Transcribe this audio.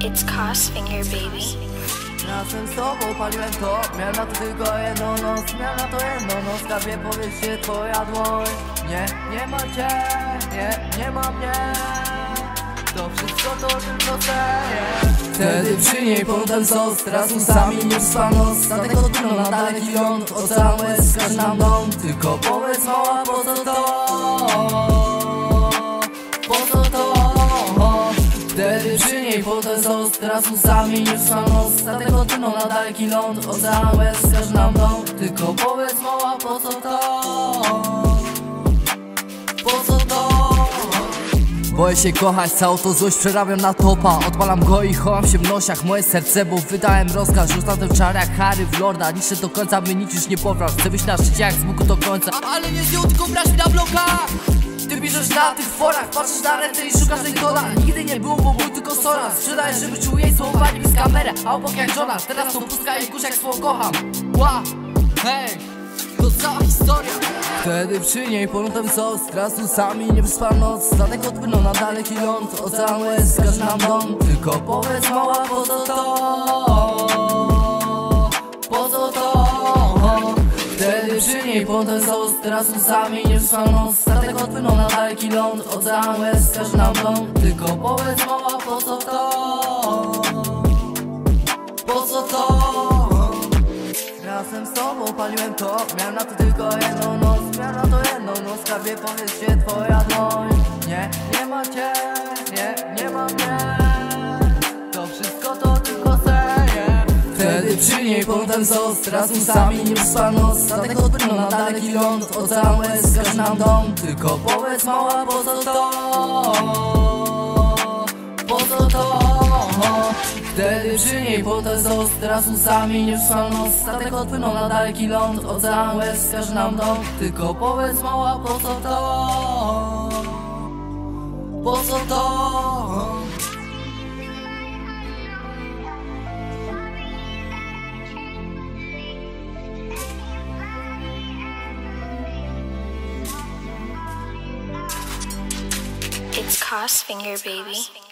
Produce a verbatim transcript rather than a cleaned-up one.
It's Crossfinger, baby. Razem z tobą paliłem to, miałem na to tylko jedną noc. Miałem na to jedną noc, skarbie powiedz się twoja dłoń. Nie, nie ma cię, nie, nie ma mnie. To wszystko to tylko sen. Wtedy przy niej potem sos, teraz sami nie spano. Statek odpłynął na daleki ląd, ocean łez każe nam dom. Tylko powiedz mała, po co to? Po co to? Wtedy przy niej potem sos, teraz sami nie spano. Statek odpłynął na daleki ląd, ocean łez każe nam dom. Tylko powiedz mała, po co to? Po co to? Boję się kochać, całą to złość przerabiam na topa. Odpalam go i chowam się w nosiach moje serce, bo wydałem rozkaz. Rzucam ten czar jak Harry w Lorda. Niszczę do końca, by nic już nie popraw. Chcę być na szczycie jak z łuku do końca. Ale nie z nią, tylko brać mi na bloka. Ty bierzesz na tych forach, patrzysz na ręce i szukasz tej kola. Nigdy nie było, bo był tylko Sora. Sprzedajesz, żeby czuł jej słowa, nie z kamerę. A obok jak żona, teraz to pustka i kurz jak słowo kocham. Ła, hej, to cała historia. Wtedy przy niej ponutem sos, teraz sami nie wyspał noc. Statek odpłynął na daleki ląd, ocean łez każe nam dom. Tylko powiedz mała, po co to? Po co to? Wtedy przy niej ponutem sos, teraz sami nie wyspał noc. Statek odpłynął na daleki ląd, ocean łez każe nam dom. Tylko powiedz mała, po co to? Po co to? Razem z tobą paliłem to, miałem na to tylko jedną noc. Miałem na to jedną noc, skarbie powiedz się twoja dłoń. Nie, nie ma cię, nie, nie ma mnie. To wszystko to tylko sen. Wtedy przy niej potem sos, teraz sami nie wyspał noc. Statek odpłynął na daleki ląd, ocean łez każe nam dom. Tylko powiedz mała, po co to? Po co to? Wtedy przy niej potem sos, teraz sami nie wyspał noc. Statek odpłynął na daleki ląd, ocean łez każe nam dom. Tylko powiedz mała, po co to? Po co to? It's Crossfinger, baby.